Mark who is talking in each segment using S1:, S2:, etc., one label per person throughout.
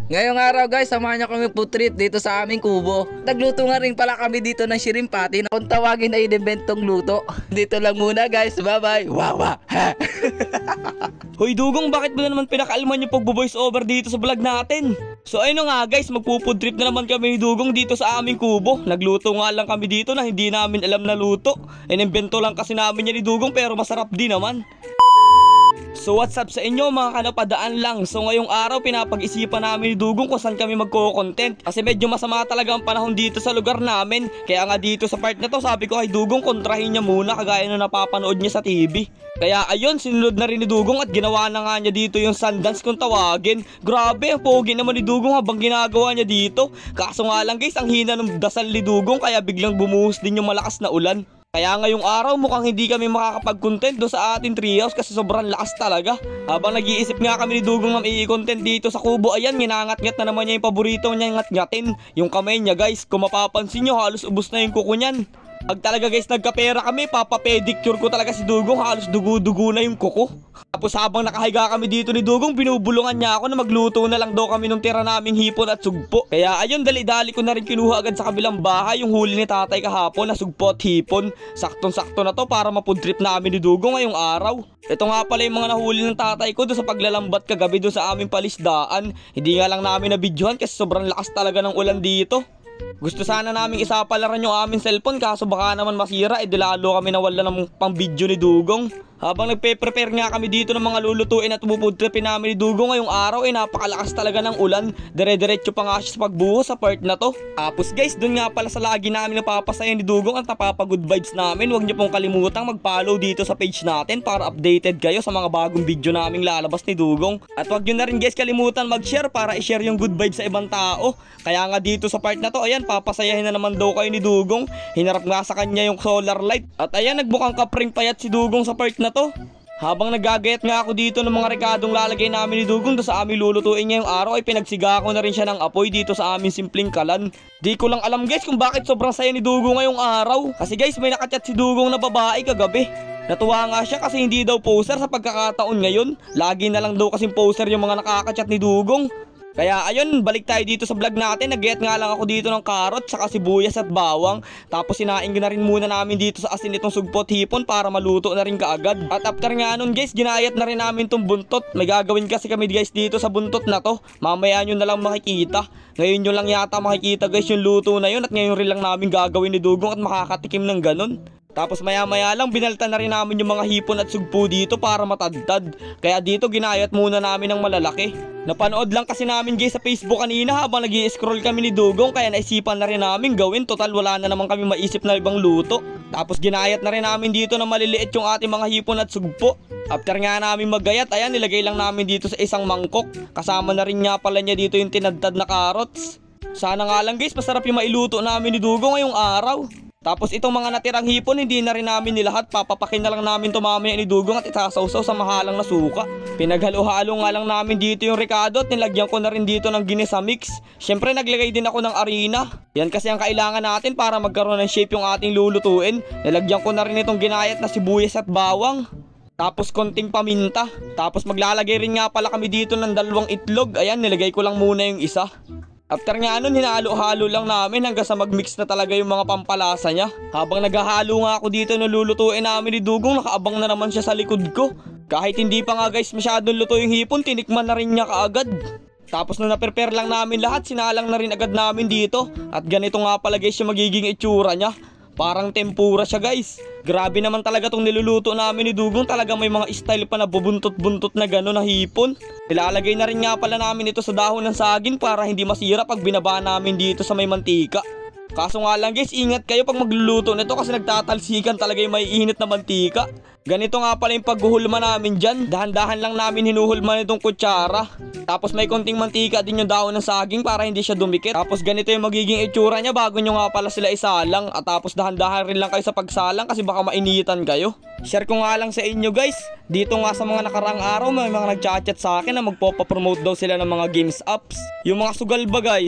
S1: Ngayong araw guys, samahan niyo kami food trip dito sa aming kubo. Nagluto nga rin pala kami dito ng shrimp patty na kung tawagin ay inventong luto. Dito lang muna guys, bye bye. Wawa.
S2: Hoy Dugong, bakit mo na naman pinakaalman yung pagbo-voice over dito sa vlog natin? So ayun nga guys, magpo-food trip na naman kami ni Dugong dito sa aming kubo. Nagluto nga lang kami dito na hindi namin alam na luto. Inimbento lang kasi namin yan ni Dugong pero masarap din naman. So what's up sa inyo mga kanapadaan lang. So ngayong araw pinapag-isipan namin ni Dugong kung saan kami magko-content. Kasi medyo masama talaga ang panahon dito sa lugar namin. Kaya nga dito sa part na to sabi ko kay Dugong kontrahin niya muna kagaya na napapanood niya sa TV. Kaya ayun, sinunod na rin ni Dugong at ginawa na nga niya dito yung Sundance kung tawagin. Grabe, ang pogi naman ni Dugong habang ginagawa niya dito. Kaso nga lang guys, ang hina ng dasal ni Dugong kaya biglang bumuhos din yung malakas na ulan. Kaya ngayong araw mukhang hindi kami makakapag-content do sa ating treehouse kasi sobrang lakas talaga. Habang nag-iisip nga kami ni Dugong ng i-content dito sa kubo, ayan, ginangat-ngat na naman niya yung paborito niya, ngat-ngatin. Yung kamay niya guys, kung mapapansin nyo, halos ubos na yung kuko niyan. Pag talaga guys nagkapera kami, papapedicure ko talaga si Dugong, halos dugo-dugo na yung kuko. Tapos habang nakahiga kami dito ni Dugong, binubulungan niya ako na magluto na lang daw kami nung tira naming hipon at sugpo. Kaya ayun, dali-dali ko na rin kinuha agad sa kabilang bahay yung huli ni tatay kahapon na sugpo at hipon. Saktong-sakto na to para mapudrip namin ni Dugong ngayong araw. Ito nga pala yung mga nahuli ng tatay ko doon sa paglalambat kagabi doon sa aming palisdaan. Hindi nga lang namin nabidyohan kasi sobrang lakas talaga ng ulan dito. Gusto sana naming isapalaran yung aming cellphone kaso baka naman masira, lalo kami nawala ng pang video ni Dugong. Habang nagpe-prepare nga kami dito ng mga lulutuin at pupudripin namin ni Dugong ngayong araw, napakalakas talaga ng ulan. Dire-diretso pa nga siya sa pagbuhos sa part na to. Tapos guys, dun nga pala sa lagi namin napapasaya ni Dugong at napapa-good vibes namin. Huwag niyo pong kalimutang mag-follow dito sa page natin para updated kayo sa mga bagong video naming lalabas ni Dugong. At huwag niyo na rin guys kalimutan mag-share para i-share yung good vibes sa ibang tao. Kaya nga dito sa part na to, ayan, papasayahin na naman daw kayo ni Dugong. Hinarap nga sa kanya yung solar light. At ayan, nagbukang kapring payat si Dugong sa part na to. Habang nagagayat nga ako dito ng mga rekadong lalagay namin ni Dugong do sa aming lulutuin ngayong araw, ay pinagsiga ko na rin siya ng apoy dito sa aming simpleng kalan. Di ko lang alam guys kung bakit sobrang saya ni Dugong ngayong araw. Kasi guys, may nakachat si Dugong na babae kagabi. Natuwa nga siya kasi hindi daw poser sa pagkakataon ngayon. Lagi na lang daw kasing poser yung mga nakakachat ni Dugong. Kaya ayun, balik tayo dito sa vlog natin. Nag-get nga lang ako dito ng karot, saka sibuyas at bawang. Tapos sinaing na rin muna namin dito sa asin itong sugpot hipon para maluto na rin kaagad. At after nga nun guys, ginayat na rin namin itong buntot. May gagawin kasi kami guys dito sa buntot na to. Mamaya nyo na lang makikita. Ngayon nyo lang yata makikita guys yung luto na yun. At ngayon rin lang namin gagawin ni Dugong at makakatikim ng ganun. Tapos maya-maya lang binalta na rin namin yung mga hipon at sugpo dito para matadtad. Kaya dito ginayat muna namin ng malalaki. Napanood lang kasi namin guys sa Facebook kanina habang nag-i-scroll kami ni Dugong, kaya naisipan na rin namin gawin. Total wala na naman kami maisip na ibang luto. Tapos ginayat na rin namin dito na maliliit yung ating mga hipon at sugpo. After nga namin maggayat, ayan, nilagay lang namin dito sa isang mangkok. Kasama na rin nga pala niya dito yung tinadtad na carrots. Sana nga lang guys masarap yung mailuto namin ni Dugong ngayong araw. Tapos itong mga natirang hipon hindi na rin namin nilahat, papapakin na lang namin to mamaya ni Dugong at isasawsaw sa mahalang na suka. Pinaghalo-halo nga lang namin dito yung ricado at nilagyan ko na rin dito ng ginisa mix. Syempre naglagay din ako ng arena. Yan kasi ang kailangan natin para magkaroon ng shape yung ating lulutuin. Nilagyan ko na rin itong ginayat na sibuyas at bawang. Tapos konting paminta. Tapos maglalagay rin nga pala kami dito ng 2 itlog. Ayan, nilagay ko lang muna yung isa. After nga nun, hinalo-halo lang namin hanggang sa mag-mix na talaga yung mga pampalasa niya. Habang naghahalo nga ako dito na lulutuin namin ni Dugong, nakaabang na naman siya sa likod ko. Kahit hindi pa nga guys masyadong luto yung hipon, tinikman na rin niya kaagad. Tapos nung na-prepare lang namin lahat, sinalang na rin agad namin dito. At ganito nga pala guys yung magiging itsura niya. Parang tempura siya guys. Grabe naman talaga tong niluluto namin ni Dugong. Talagang may mga style pa na bubuntot-buntot na gano'n na hipon. Ilalagay na rin nga pala namin ito sa dahon ng saging para hindi masira pag binaba namin dito sa may mantika. Kaso nga lang guys, ingat kayo pag magluluto nito kasi nagtatalsikan talaga yung maiinit na mantika. Ganito nga pala yung paghuhulma namin dyan. Dahan-dahan lang namin hinuhulma nitong kutsara. Tapos may konting mantika din yung dahon ng saging para hindi siya dumikit. Tapos ganito yung magiging itsura niya bago nyo nga pala sila isalang. At tapos dahan-dahan rin lang kayo sa pagsalang kasi baka mainitan kayo. Share ko nga lang sa inyo guys. Dito nga sa mga nakaraang araw may mga nagchat-chat sa akin na magpopapromote daw sila ng mga games apps. Yung mga sugal ba guys?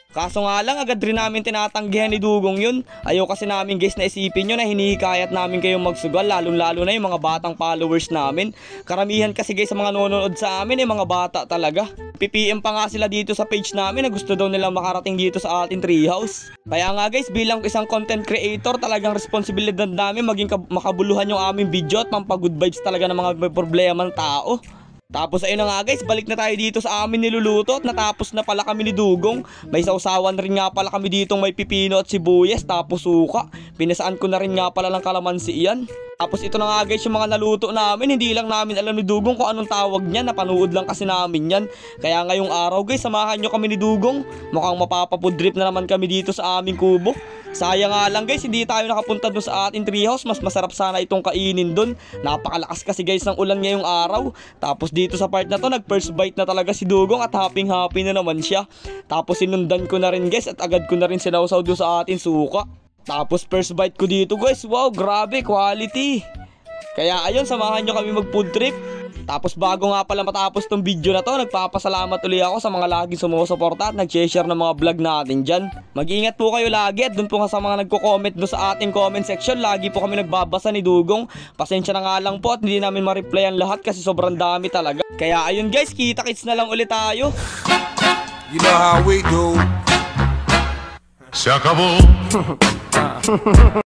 S2: Kaso nga lang, agad rin namin tinatanggihan ni Dugong yun. Ayaw kasi namin guys na isipin nyo na hinihikayat namin kayong magsugal, lalo na yung mga batang followers namin. Karamihan kasi guys sa mga nanonood sa amin mga bata talaga. PPM pa nga sila dito sa page namin na gusto daw nilang makarating dito sa ating treehouse. Kaya nga guys, bilang isang content creator, talagang responsibilidad namin maging makabuluhan yung aming video at pampagood vibes talaga ng mga may problema ng tao. Tapos ayun na nga guys, balik na tayo dito sa amin niluluto at natapos na pala kami ni Dugong. May sausawan rin nga pala kami ditong may pipino at sibuyas tapos suka. Pinasaan ko na rin nga pala ng kalamansi iyan. Tapos ito na nga guys yung mga naluto namin, hindi lang namin alam ni Dugong kung anong tawag niyan, napanood lang kasi namin yan. Kaya ngayong araw guys, samahan nyo kami ni Dugong. Mukhang mapapapudrip na naman kami dito sa aming kubo. Sayang nga lang guys, hindi tayo nakapunta doon sa ating treehouse. Mas masarap sana itong kainin doon. Napakalakas kasi guys ng ulan ngayong araw. Tapos dito sa part na to, nag first bite na talaga si Dugong at happy na naman siya. Tapos sinundan ko na rin guys at agad ko na rin sinawsaw doon sa ating suka. Tapos first bite ko dito guys, wow, grabe, quality. Kaya ayun, samahan nyo kami mag food trip. Tapos bago nga pala matapos tong video na to, nagpapasalamat ulit ako sa mga laging sumusuporta at nag-share ng mga vlog natin dyan. Mag-ingat po kayo lagi at dun po nga sa mga nagko-comment doon sa ating comment section, lagi po kami nagbabasa ni Dugong. Pasensya na nga lang po at hindi namin ma-replyan lahat kasi sobrang dami talaga. Kaya ayun guys, kita-kits na lang ulit tayo.
S3: You know how we do.
S4: Se acabó.